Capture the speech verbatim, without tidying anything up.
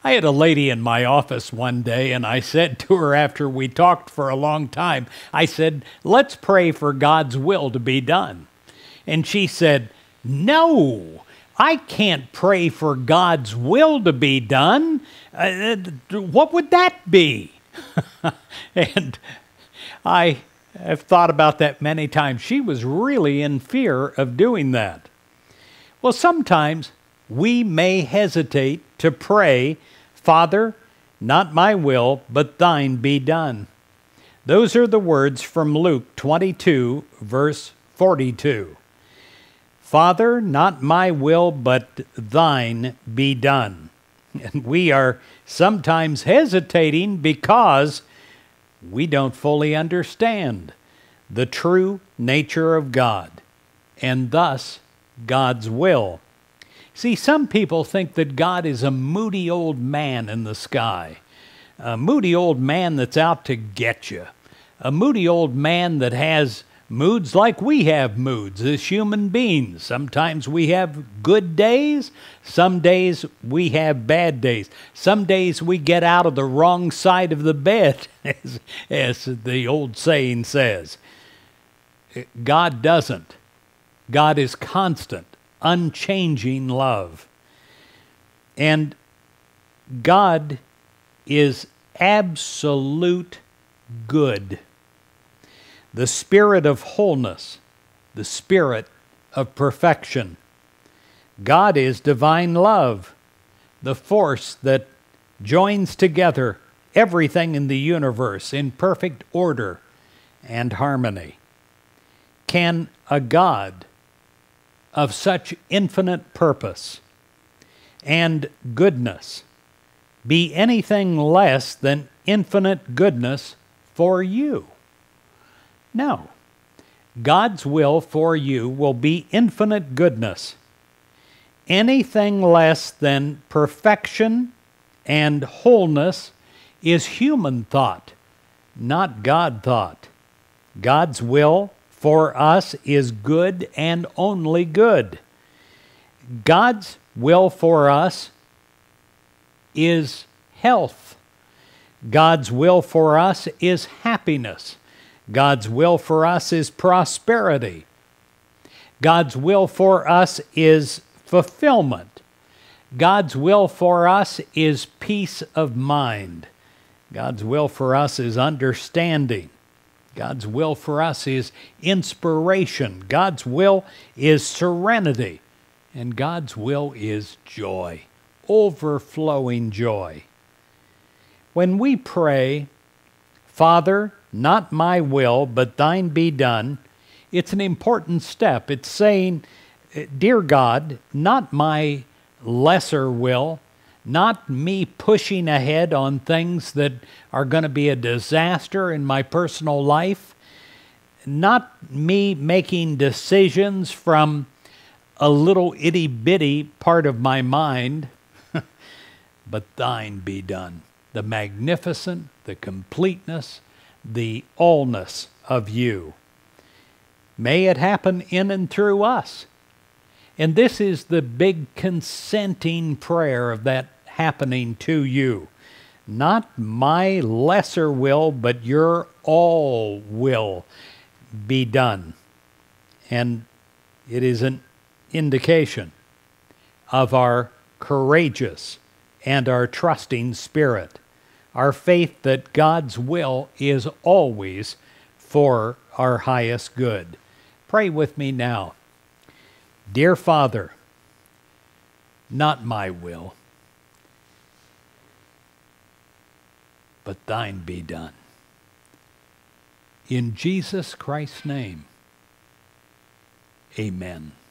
I had a lady in my office one day, and I said to her after we talked for a long time, I said, let's pray for God's will to be done. And she said, no, I can't pray for God's will to be done. Uh, what would that be? And I have thought about that many times. She was really in fear of doing that. Well, sometimes we may hesitate to pray, Father, not my will, but thine be done. Those are the words from Luke twenty-two, verse forty-two. Father, not my will, but thine be done. And we are sometimes hesitating because we don't fully understand the true nature of God, and thus God's will. See, some people think that God is a moody old man in the sky, a moody old man that's out to get you, a moody old man that has moods like we have moods as human beings. Sometimes we have good days, some days we have bad days. Some days we get out of the wrong side of the bed, as, as the old saying says. God doesn't. God is constant, unchanging love. And God is absolute good. The spirit of wholeness, the spirit of perfection. God is divine love, the force that joins together everything in the universe in perfect order and harmony. Can a God of such infinite purpose and goodness be anything less than infinite goodness for you? No. God's will for you will be infinite goodness. Anything less than perfection and wholeness is human thought, not God thought. God's will for us is good and only good. God's will for us is health. God's will for us is happiness. God's will for us is prosperity. God's will for us is fulfillment. God's will for us is peace of mind. God's will for us is understanding. God's will for us is inspiration. God's will is serenity. And God's will is joy, overflowing joy. When we pray, Father, not my will, but thine be done, it's an important step. It's saying, dear God, not my lesser will, not me pushing ahead on things that are going to be a disaster in my personal life, not me making decisions from a little itty-bitty part of my mind, but thine be done. The magnificent, the completeness, the allness of you. May it happen in and through us. And this is the big consenting prayer of that happening to you. Not my lesser will, but your all will be done. And it is an indication of our courageous and our trusting spirit. Our faith that God's will is always for our highest good. Pray with me now. Dear Father, not my will, but thine be done. In Jesus Christ's name, amen.